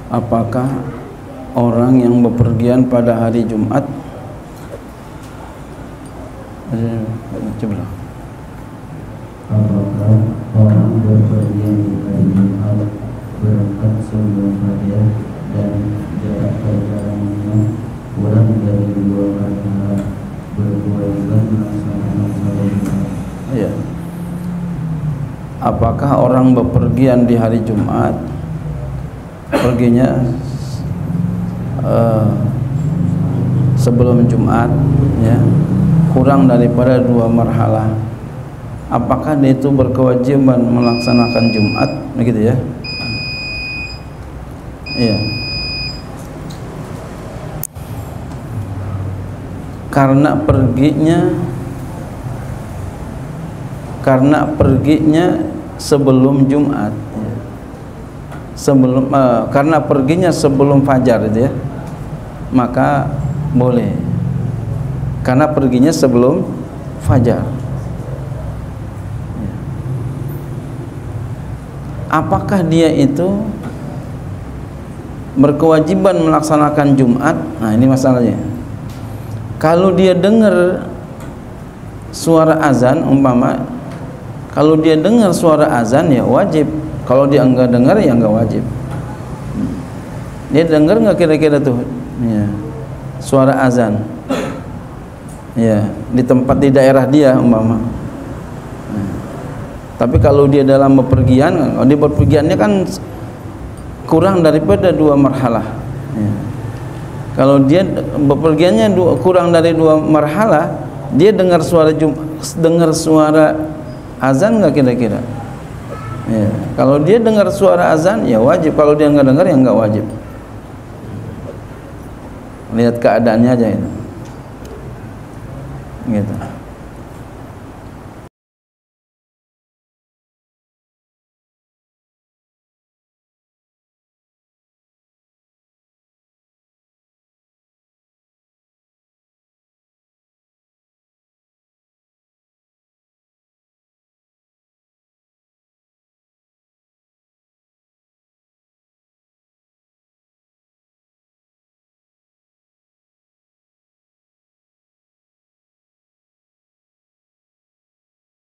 Apakah orang yang bepergian pada hari Jumat coba apakah orang bepergian di hari Jumat berangkat sebelum fajar dan jarak perjalanannya kurang dari 2 rakaat berkewajiban melaksanakan salat Jumat? Ya. Apakah orang bepergian di hari Jumat perginya sebelum Jumat ya, kurang daripada 2 marhalah, apakah dia itu berkewajiban melaksanakan Jumat begitu ya? Iya. Karena perginya sebelum Jumat ya. Karena perginya sebelum fajar itu ya, maka boleh. Karena perginya sebelum fajar. Apakah dia itu berkewajiban melaksanakan Jumat? Nah, ini masalahnya. Kalau dia dengar suara azan, umpama kalau dia dengar suara azan ya wajib. Kalau dia enggak dengar ya enggak wajib. Dia dengar enggak kira-kira tuh ya, suara azan ya di tempat di daerah dia umpama. Tapi kalau dia dalam bepergian, di bepergiannya kan kurang daripada 2 marhalah ya. Kalau dia bepergiannya kurang dari 2 marhalah, dia dengar suara azan enggak kira-kira? Ya, kalau dia dengar suara azan ya wajib, kalau dia enggak dengar ya enggak wajib. Lihat keadaannya aja itu. Gitu.